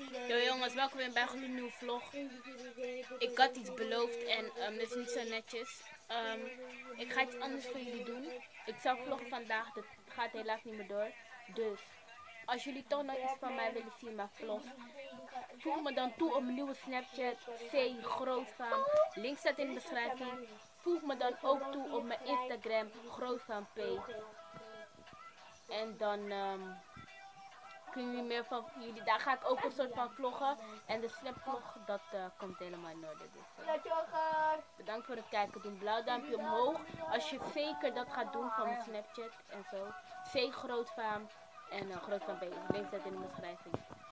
Yo jongens, welkom weer bij een gloednieuwe vlog. Ik had iets beloofd en dat is niet zo netjes. Ik ga iets anders voor jullie doen. Ik zou vloggen vandaag, dat gaat helaas niet meer door. Dus, als jullie toch nog iets van mij willen zien in mijn vlog, voeg me dan toe op mijn nieuwe Snapchat, C Grootvaam. Link staat in de beschrijving. Voeg me dan ook toe op mijn Instagram, Grootvaam P. En dan kunnen jullie meer van jullie. Daar ga ik ook een soort van vloggen. En de snapvlog, dat komt helemaal in orde. Dus, bedankt voor het kijken. Doe een blauw duimpje omhoog. Als je zeker dat gaat doen van mijn Snapchat en zo. C Grootvaam en Grootvaam B. Link staat in de beschrijving.